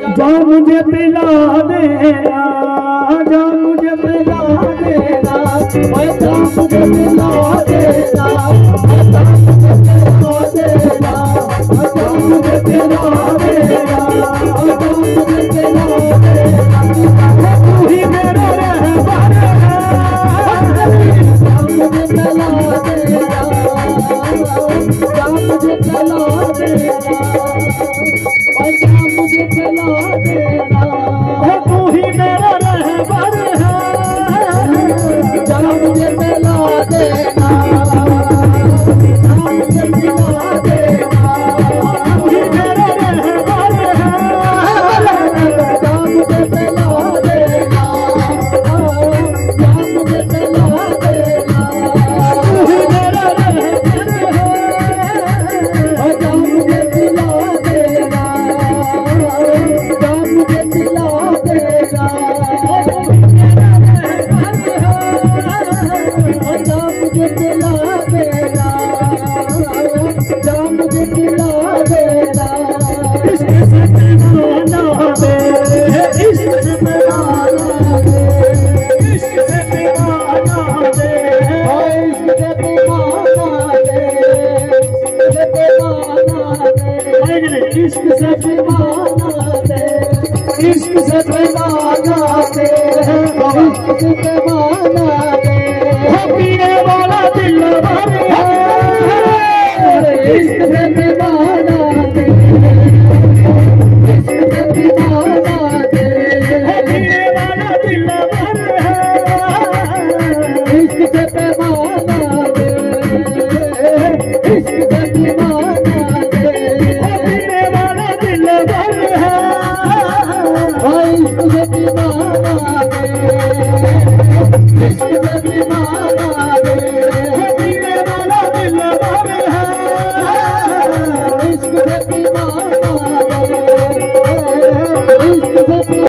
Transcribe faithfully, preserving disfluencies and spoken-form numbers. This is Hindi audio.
जा मुझे पिला देना, जा मुझे पिला देना, ओए जा मुझे पिला देना, जा मुझे पिला देना, जा मुझे पिला देना, जा मुझे पिला देना, तू ही मेरा रहबर है, जा मुझे पिला देना, जा मुझे पिला देना, जा मुझे पिला देना, तू ही मेरा रहबर है, जा मुझे पिला देना, जा मुझे पिला देना, तू ही मेरा रहबर है, जा मुझे पिला देना, जा मुझे पिला देना, तू ही मेरा रहबर है, जा मुझे पिला देना, जा मुझे पिला देना, जा मुझे पिला देना, जा मुझे पिला देना, इश्क से दीवाना दे, इश्क से दीवाना दे, इश्क से दीवाना दे, इश्क से दीवाना दे, इश्क से दीवाना दे, इश्क से दीवाना दे, इश्क से दीवाना दे, पीने वाला दिल भर है, इश्क से दीवाना दे, इश्क से दीवाना दे, पीने वाला दिल भर है, इश्क से दीवाना दे, इश्क से दीवाना दे, पीने वाला दिल भर है, इश्क से दीवाना दे, इश्क से दीवाना दे।